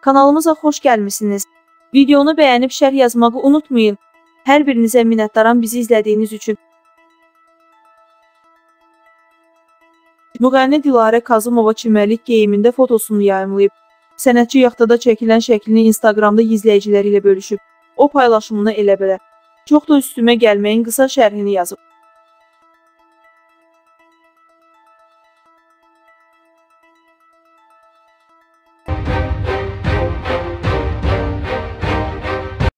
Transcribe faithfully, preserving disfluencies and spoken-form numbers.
Kanalımıza xoş gəlmisiniz. Videonu bəyənib şərh yazmağı unutmayın. Hər birinizə minnətdaram bizi izlədiyiniz üçün. Müğənni Dilarə Kazımova çimərlik geyimində fotosunu yayımlayıb. Sənətçi yaxtada çəkilən şəklini Instagramda izləyiciləri ilə bölüşüb. O paylaşımını elə belə. Çox da üstümə gəlməyin qısa şərhini yazıb.